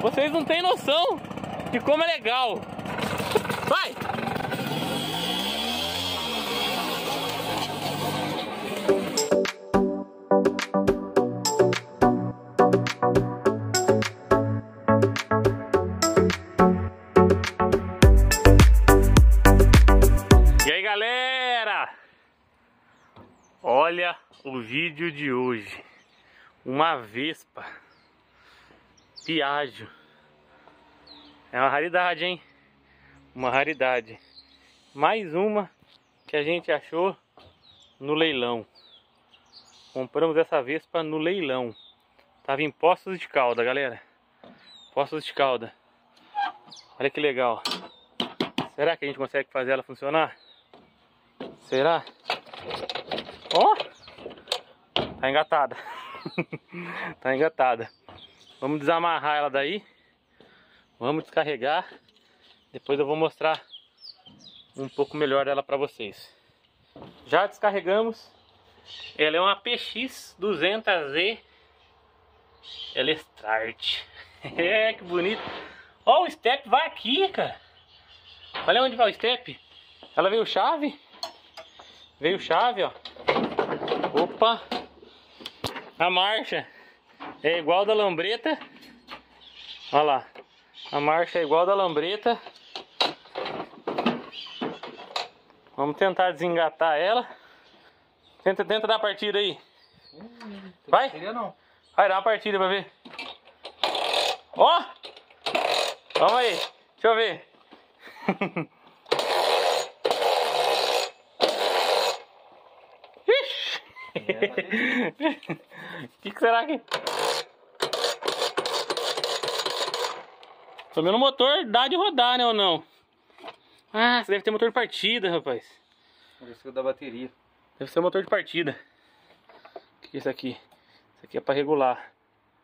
Vocês não têm noção de como é legal. Vai! E aí, galera? Olha o vídeo de hoje. Uma Vespa Piaggio. É uma raridade, hein? Uma raridade. Mais uma que a gente achou no leilão. Compramos essa Vespa no leilão. Tava em Poços de Caldas, galera. Poços de Caldas. Olha que legal. Será que a gente consegue fazer ela funcionar? Será? Ó! Tá engatada. Tá engatada. Vamos desamarrar ela daí. Vamos descarregar. Depois eu vou mostrar um pouco melhor ela pra vocês. Já descarregamos. Ela é uma PX 200Z. Ela é Start. É, que bonito. Ó, o step vai aqui, cara. Olha onde vai o step. Ela veio chave. Veio chave, ó. Opa. A marcha é igual da lambreta. Olha lá. A marcha é igual da lambreta. Vamos tentar desengatar ela. Tenta dar a partida aí. Vai? Vai dar uma partida pra ver. Ó! Vamos aí. Deixa eu ver. Que será que... Pelo menos o motor dá de rodar, né, ou não? Ah, você deve ter motor de partida, rapaz. Deve ser da bateria. Deve ser motor de partida. O que é isso aqui? Isso aqui é pra regular.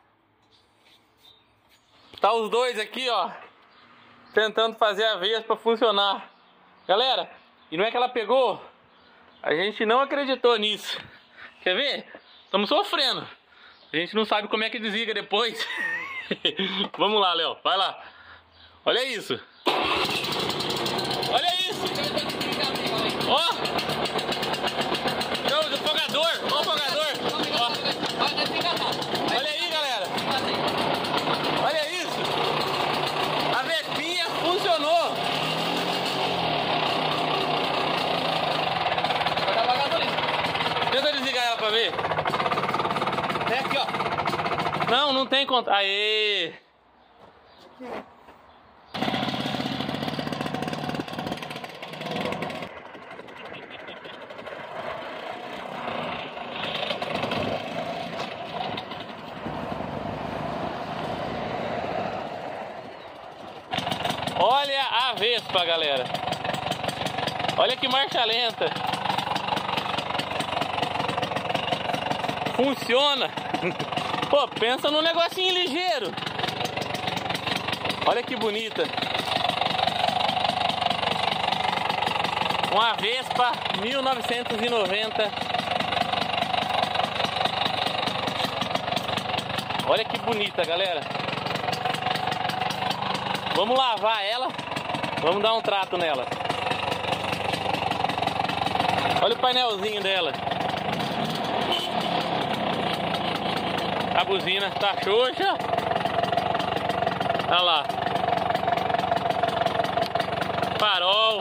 Tá os dois aqui, ó, tentando fazer a Vespa funcionar. Galera, e não é que ela pegou? A gente não acreditou nisso. Quer ver? Estamos sofrendo. A gente não sabe como é que desliga depois. Vamos lá, Léo. Vai lá. Olha isso. Olha isso. Ó. O afogador. Ó o afogador. Ó. Olha aí, galera. Olha isso. A Vespinha funcionou. Tenta desligar ela pra ver. É aqui, ó. Não, não tem conta. Aê! Olha a Vespa, galera. Olha que marcha lenta. Funciona. Pô, pensa num negocinho ligeiro. Olha que bonita. Uma Vespa 1990. Olha que bonita, galera. Vamos lavar ela. Vamos dar um trato nela. Olha o painelzinho dela. A buzina tá xoxa. Olha lá. Farol.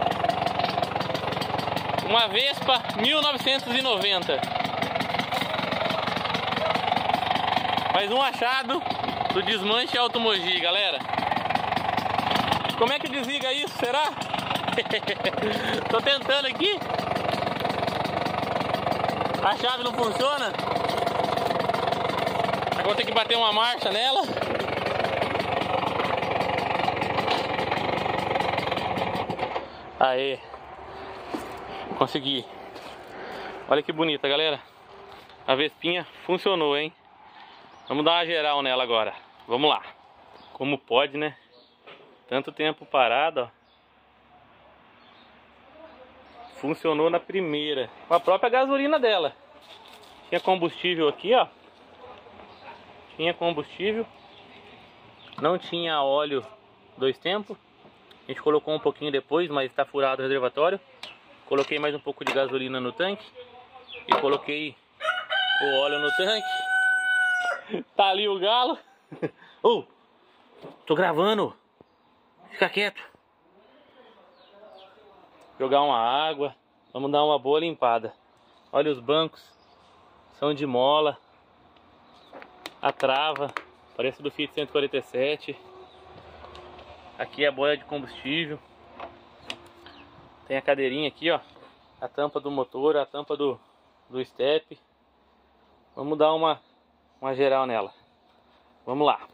Uma Vespa 1990. Mais um achado do Desmanche Automogi, galera. Como é que desliga isso? Será? Tô tentando aqui. A chave não funciona. Agora vou ter que bater uma marcha nela. Aê. Consegui. Olha que bonita, galera. A Vespinha funcionou, hein? Vamos dar uma geral nela agora. Vamos lá. Como pode, né? Tanto tempo parado, ó. Funcionou na primeira. Com a própria gasolina dela. Tinha combustível aqui, ó. Tinha combustível. Não tinha óleo 2 tempos. A gente colocou um pouquinho depois, mas está furado o reservatório. Coloquei mais um pouco de gasolina no tanque. E coloquei o óleo no tanque. Tá ali o galo. Oh, tô gravando. Fica quieto. Jogar uma água. Vamos dar uma boa limpada. Olha os bancos. São de mola. A trava. Parece do Fiat 147. Aqui é a boia de combustível. Tem a cadeirinha aqui, ó. A tampa do motor, a tampa do step. Vamos dar uma geral nela. Vamos lá.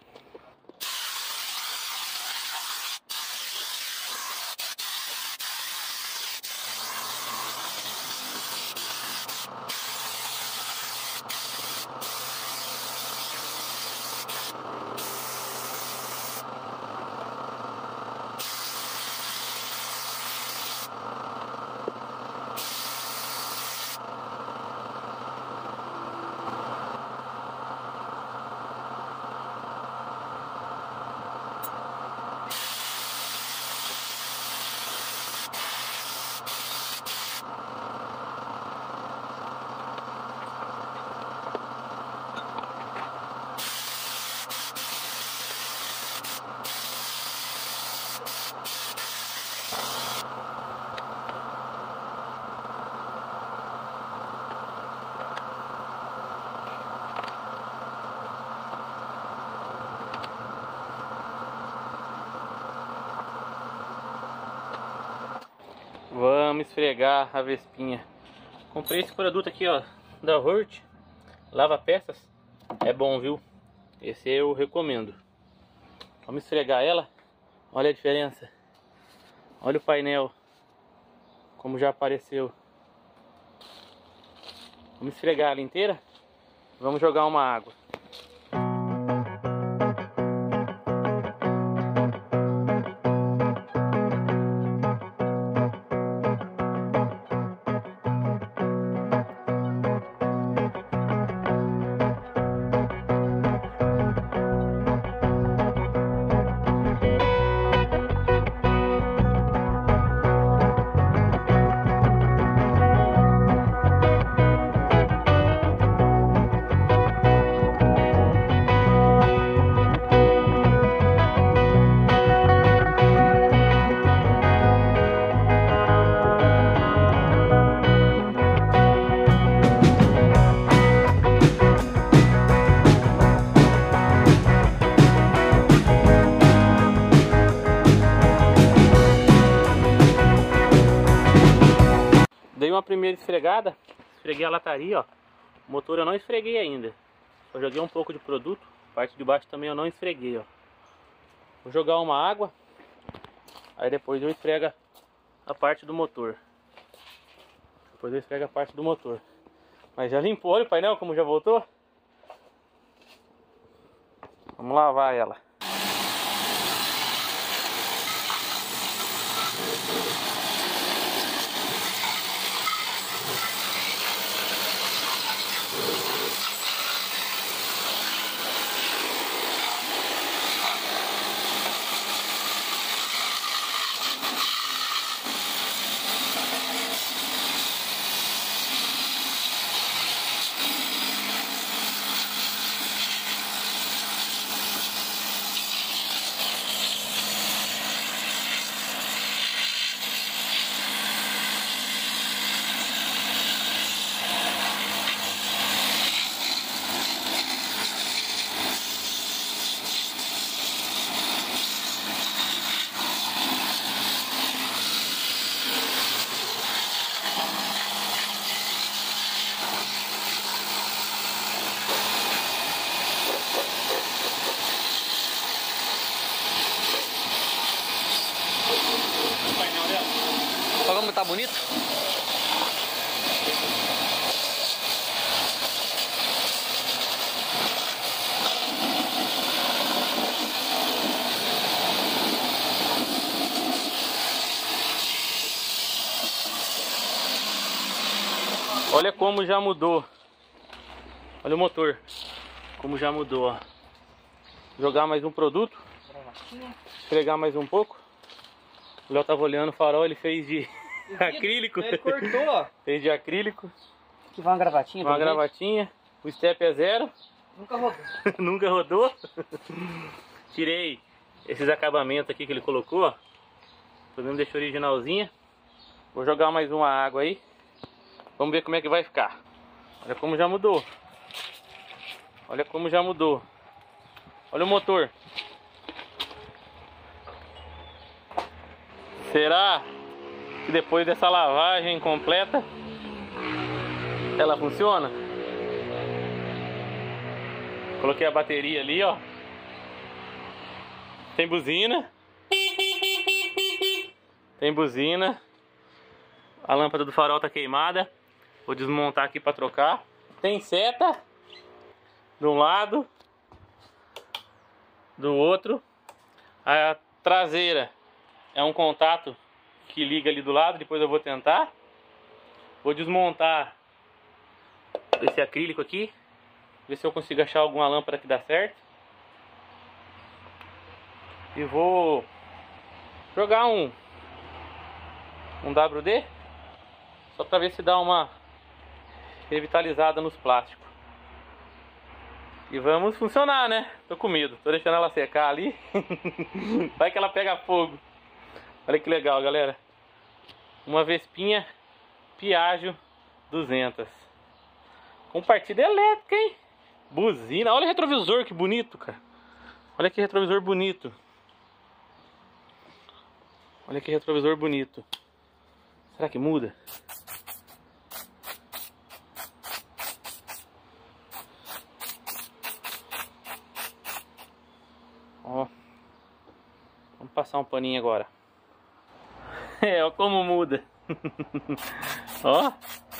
Vamos esfregar a Vespinha. Comprei esse produto aqui, ó, da Hurt. Lava peças. É bom, viu? Esse eu recomendo. Vamos esfregar ela. Olha a diferença. Olha o painel. Como já apareceu. Vamos esfregar ela inteira. Vamos jogar uma água. Dei uma primeira esfregada, esfreguei a lataria, ó. O motor eu não esfreguei ainda. Só joguei um pouco de produto, a parte de baixo também eu não esfreguei, ó. Vou jogar uma água, aí depois eu esfrego a parte do motor. Depois eu esfrego a parte do motor. Mas já limpou, olha o painel como já voltou. Vamos lavar ela. Olha como tá bonito. Olha como já mudou. Olha o motor. Como já mudou, ó. Vou jogar mais um produto. gravatinha. Esfregar mais um pouco. O Léo tava olhando o farol, ele fez de acrílico. Ele cortou, ó. Fez de acrílico. Aqui vai uma gravatinha. Uma gravatinha. O step é 0. Nunca rodou. Nunca rodou. Tirei esses acabamentos aqui que ele colocou, ó. Pelo menos deixou originalzinha. Vou jogar mais uma água aí. Vamos ver como é que vai ficar. Olha como já mudou. Olha como já mudou. Olha o motor. Será que depois dessa lavagem completa ela funciona? Coloquei a bateria ali, ó. Tem buzina. Tem buzina. A lâmpada do farol tá queimada. Vou desmontar aqui para trocar. Tem seta de um lado, do outro. A traseira é um contato que liga ali do lado. Depois eu vou tentar. Vou desmontar esse acrílico aqui. Ver se eu consigo achar alguma lâmpada que dá certo. E vou jogar um WD. Só para ver se dá uma revitalizada nos plásticos. E vamos funcionar, né? Tô com medo. Tô deixando ela secar ali. Vai que ela pega fogo. Olha que legal, galera. Uma Vespinha Piaggio 200. Com partida elétrica, hein? Buzina. Olha o retrovisor, que bonito, cara. Olha que retrovisor bonito. Olha que retrovisor bonito. Será que muda? Ó. Vamos passar um paninho agora. É, ó como muda. Ó.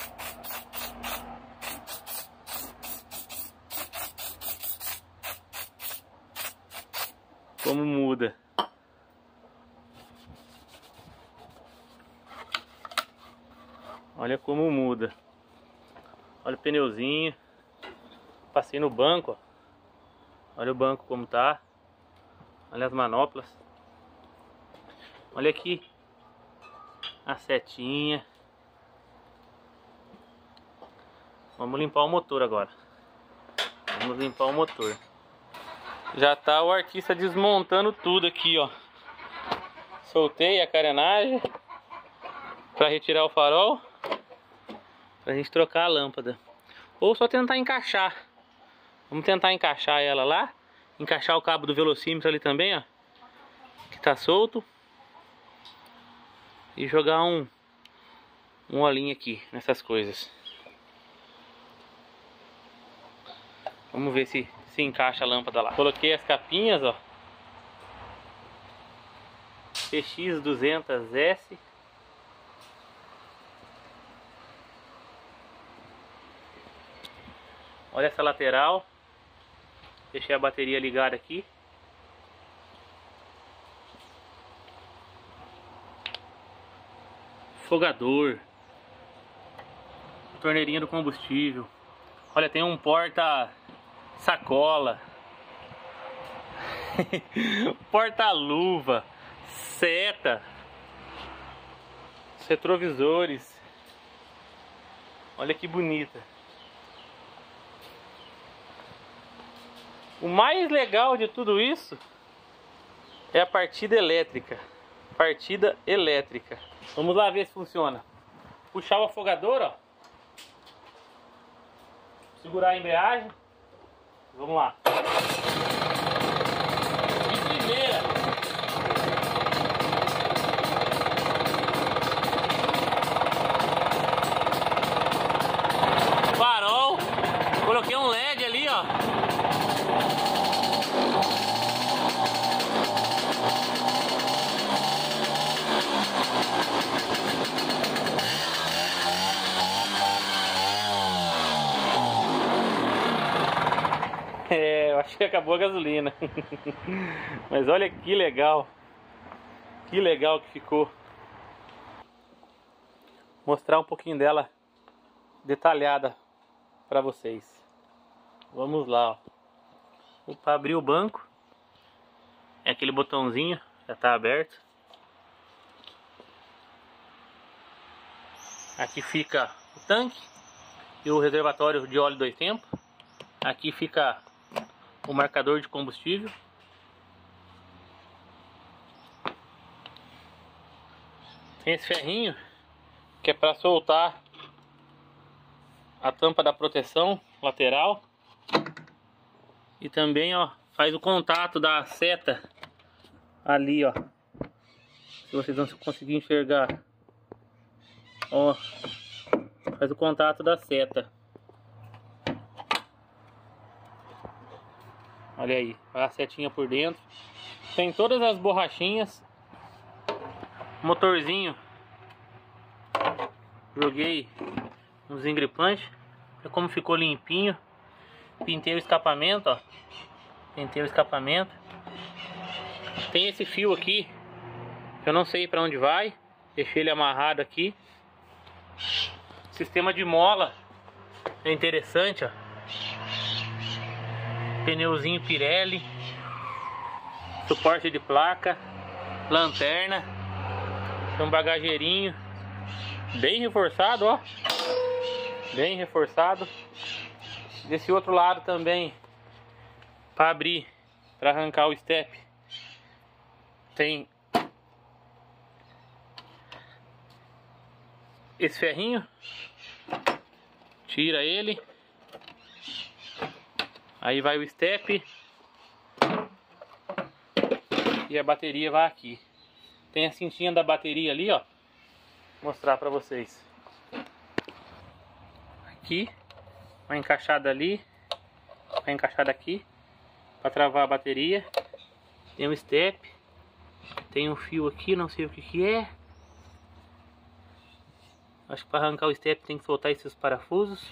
Como muda. Olha como muda. Olha o pneuzinho. Passei no banco, ó. Olha o banco como tá. Olha as manoplas. Olha aqui a setinha. Vamos limpar o motor agora. Vamos limpar o motor. Já tá o artista desmontando tudo aqui, ó. Soltei a carenagem para retirar o farol, pra gente trocar a lâmpada. Ou só tentar encaixar. Vamos tentar encaixar ela lá. Encaixar o cabo do velocímetro ali também, ó. Que tá solto. E jogar um olhinho aqui nessas coisas. Vamos ver se encaixa a lâmpada lá. Coloquei as capinhas, ó. PX200S. Olha essa lateral. Deixei a bateria ligada aqui. Fogador. Torneirinha do combustível. Olha, tem um porta sacola. Porta-luva. Seta. Os retrovisores. Olha que bonita. O mais legal de tudo isso é a partida elétrica. Partida elétrica. Vamos lá ver se funciona. Puxar o afogador, ó. Segurar a embreagem. Vamos lá. De primeira. Farol. Coloquei um LED ali, ó. É, eu acho que acabou a gasolina. Mas olha que legal. Que legal que ficou. Mostrar um pouquinho dela detalhada para vocês. Vamos lá, ó. Para abrir o banco. É aquele botãozinho, já tá aberto. Aqui fica o tanque e o reservatório de óleo 2 tempos. Aqui fica o marcador de combustível. Tem esse ferrinho que é para soltar a tampa da proteção lateral. E também, ó, faz o contato da seta ali, ó. Se vocês vão conseguir enxergar, ó, faz o contato da seta. Olha aí, a setinha por dentro. Tem todas as borrachinhas. Motorzinho, joguei uns engripantes. Olha como ficou limpinho. Pintei o escapamento, ó. Pintei o escapamento. Tem esse fio aqui, eu não sei para onde vai. Deixei ele amarrado aqui. Sistema de mola é interessante, ó. Pneuzinho Pirelli. Suporte de placa. Lanterna. Tem um bagageirinho bem reforçado, ó. Bem reforçado. Desse outro lado também, para abrir, para arrancar o step, tem esse ferrinho. Tira ele. Aí vai o step. E a bateria vai aqui. Tem a cintinha da bateria ali, ó. Vou mostrar pra vocês. Aqui. Uma encaixada ali. Uma encaixada aqui. Pra travar a bateria. Tem um step. Tem um fio aqui, não sei o que que é. Acho que para arrancar o step tem que soltar esses parafusos.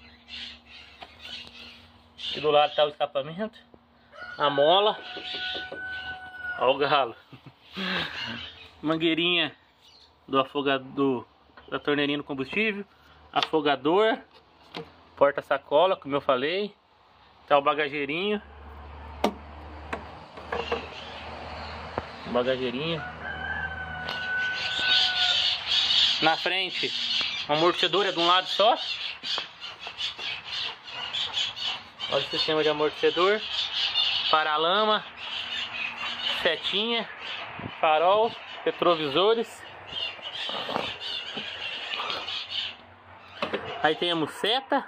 Aqui do lado tá o escapamento. A mola. Olha o galo. Mangueirinha do afogador, da torneirinha do combustível. Afogador. Porta-sacola, como eu falei. Tá o bagageirinho. Bagageirinho. Na frente, a amortecedor é de um lado só. Olha o sistema de amortecedor. Paralama. Setinha. Farol. Retrovisores. Aí temos seta.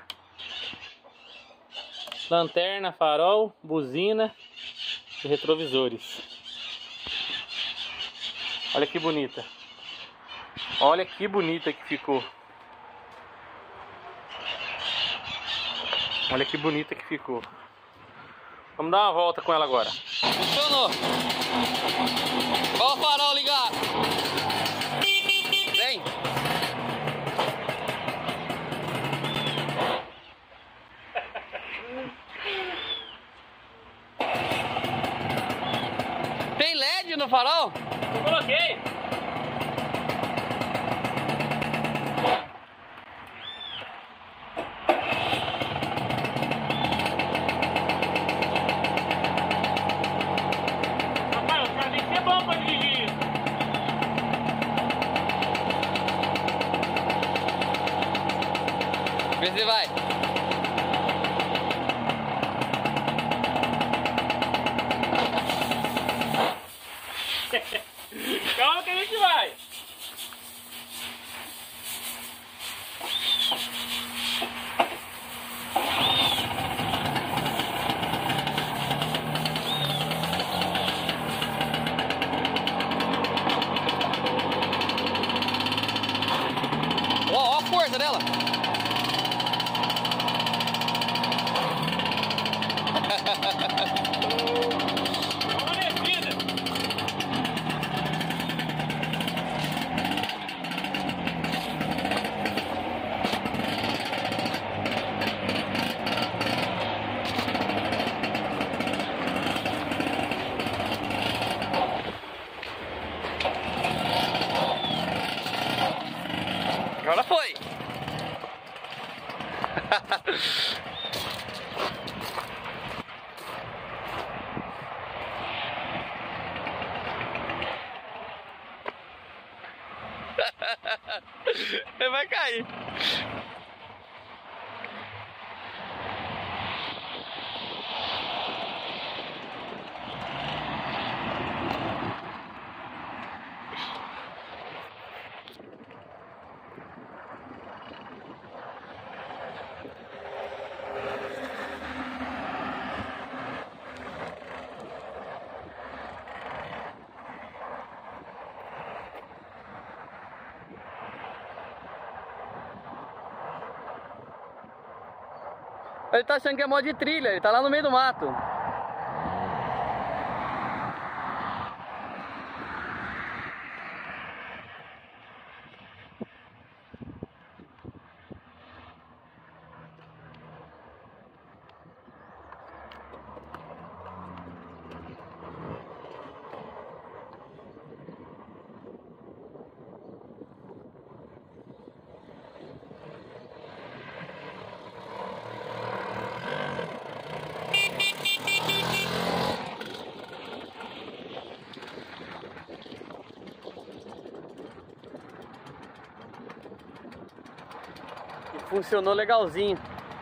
Lanterna, farol, buzina e retrovisores. Olha que bonita. Olha que bonita que ficou. Olha que bonita que ficou. Vamos dar uma volta com ela agora. Funcionou. Olha o farol ligado. Vem. Tem LED no farol? Eu coloquei. Rapaz, o carro tem que ser bom pra dirigir. Vê se vai. Calma que Ele vai cair. Ele tá achando que é modo de trilha, ele tá lá no meio do mato. Funcionou legalzinho.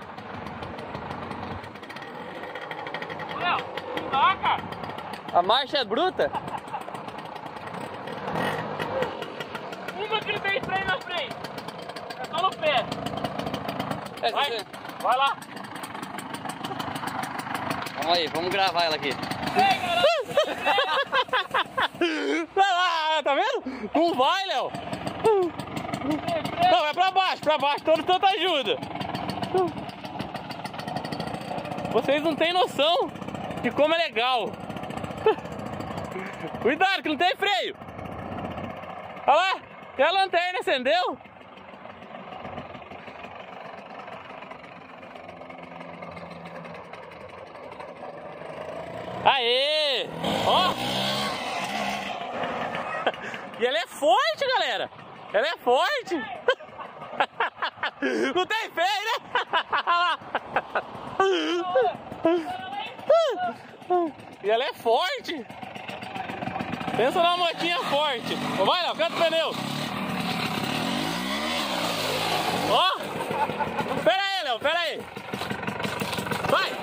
Léo, tá, cara? A marcha é bruta? Uma que não tem freio na frente. É só no pé. Vai lá. Vamos aí, vamos gravar ela aqui. Vai lá, tá vendo? Não vai, Léo. Não, é pra baixo, tanta ajuda. Vocês não têm noção de como é legal. Cuidado que não tem freio. Olha lá, e a lanterna acendeu. Aê! Ó! E ela é forte, galera! Ela é forte! Não tem freio, né? E ela é forte! Pensa numa motinha forte! Vai, Léo, canta o pneu! Ó! Pera aí, Léo, pera aí! Vai!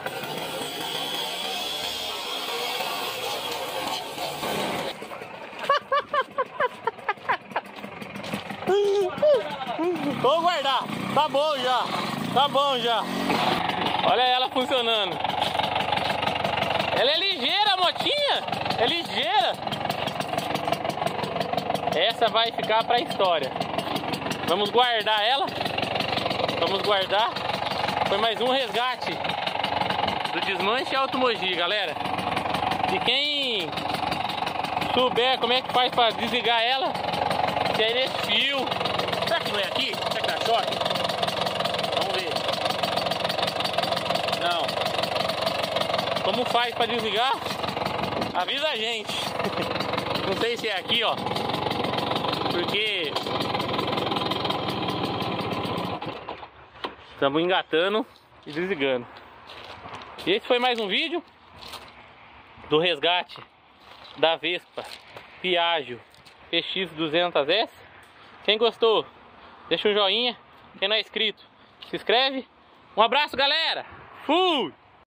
Vou guardar, tá bom já, tá bom já. Olha ela funcionando. Ela é ligeira, a motinha, é ligeira. Essa vai ficar pra história. Vamos guardar ela, vamos guardar. Foi mais um resgate do Desmanche Automogi, galera. E quem souber como é que faz pra desligar ela, se é nesse fio. Será que não é aqui? Será que dá choque? Vamos ver. Não. Como faz para desligar? Avisa a gente. Não sei se é aqui, ó. Porque estamos engatando e desligando. E esse foi mais um vídeo do resgate da Vespa Piaggio PX200S. Quem gostou, deixa um joinha. Quem não é inscrito, se inscreve. Um abraço, galera! Fui!